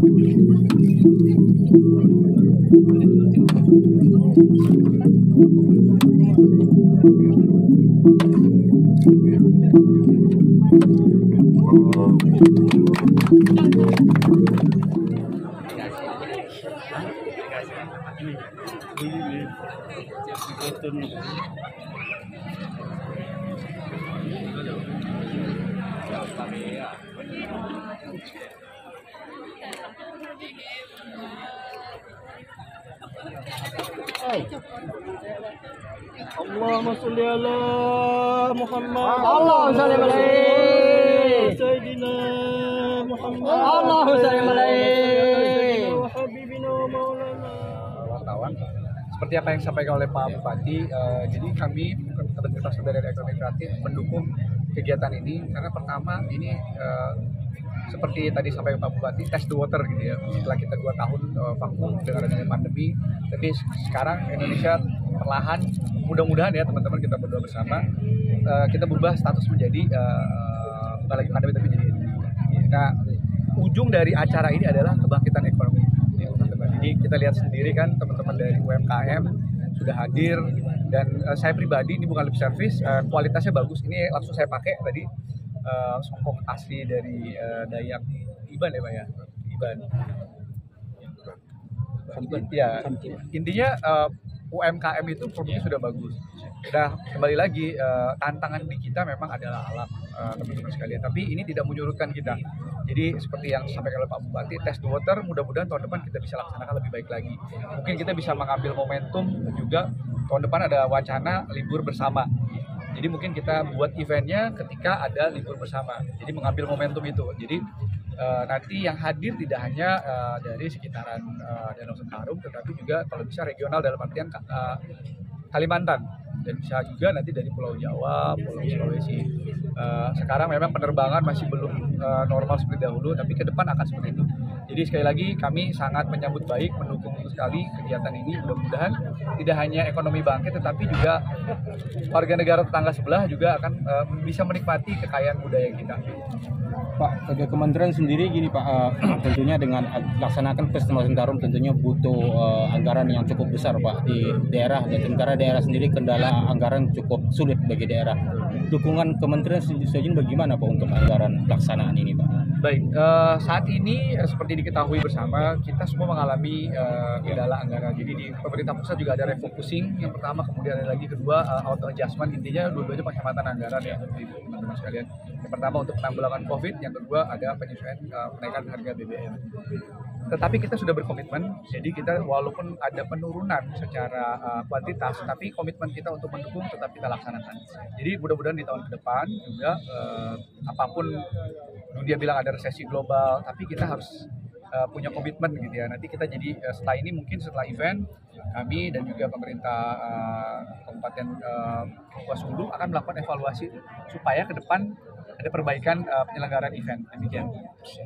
Allahumma sholli ala Muhammad. Allahumma sholli alaihi Sayyidina Muhammad. Allahumma sholli alaihi wa habibina wa maulana. Wartawan, seperti apa yang disampaikan oleh Pak Bupati, jadi kami Kementerian Sosial dan Ekonomi Kreatif mendukung kegiatan ini karena pertama ini seperti tadi sampaikan Pak Bupati, test the water gitu ya. Setelah kita 2 tahun vakum dengan adanya pandemi, tapi sekarang Indonesia perlahan, mudah-mudahan ya teman-teman, kita berdoa bersama, kita berubah status menjadi bukan lagi pandemi tapi jadi endemi. Nah, ujung dari acara ini adalah kebangkitan ekonomi, ya, teman-teman. Jadi kita lihat sendiri kan teman-teman dari UMKM sudah hadir, dan saya pribadi ini bukan lip service, kualitasnya bagus. Ini langsung saya pakai tadi, songkok asli dari Dayak Iban ya Pak ya, Iban. Ya, intinya UMKM itu produknya sudah bagus. Nah, kembali lagi, tantangan di kita memang adalah alat, teman-teman sekalian. Tapi ini tidak menyurutkan kita. Jadi seperti yang disampaikan oleh Pak Bupati, test the water, mudah-mudahan tahun depan kita bisa laksanakan lebih baik lagi. Mungkin kita bisa mengambil momentum juga, tahun depan ada wacana libur bersama. Jadi mungkin kita buat eventnya ketika ada libur bersama. Jadi mengambil momentum itu. Jadi nanti yang hadir tidak hanya dari sekitaran Danau Sentarum, tetapi juga kalau bisa regional dalam artian Kalimantan, dan bisa juga nanti dari Pulau Jawa, Pulau Sulawesi. Sekarang memang penerbangan masih belum normal seperti dahulu, tapi ke depan akan seperti itu. Jadi sekali lagi kami sangat menyambut baik, mendukung sekali kegiatan ini. Mudah-mudahan tidak hanya ekonomi bangkit, tetapi juga warga negara tetangga sebelah juga akan bisa menikmati kekayaan budaya kita. Pak, sebagai kementerian sendiri gini Pak, tentunya dengan laksanakan Festival Sentarum tentunya butuh anggaran yang cukup besar Pak di daerah, dan negara daerah sendiri kendala anggaran cukup sulit bagi daerah. Dukungan kementerian sendiri bagaimana Pak untuk anggaran pelaksanaan ini Pak? Baik, saat ini seperti diketahui bersama, kita semua mengalami kendala anggaran. Jadi di pemerintah pusat juga ada refocusing yang pertama, kemudian ada lagi kedua auto adjustment. Intinya dua-duanya penghematan anggaran ya, teman-teman sekalian. Yang pertama untuk penanggulangan COVID, yang kedua ada penyesuaian kenaikan harga BBM. Tetapi kita sudah berkomitmen, jadi kita walaupun ada penurunan secara kuantitas, tapi komitmen kita untuk mendukung tetap kita laksanakan. Jadi mudah-mudahan di tahun ke depan juga apapun dia bilang ada resesi global, tapi kita harus punya komitmen gitu ya. Nanti kita jadi setelah ini, mungkin setelah event, kami dan juga pemerintah Kabupaten Kapuas Hulu akan melakukan evaluasi supaya ke depan ada perbaikan penyelenggaraan event. Demikian.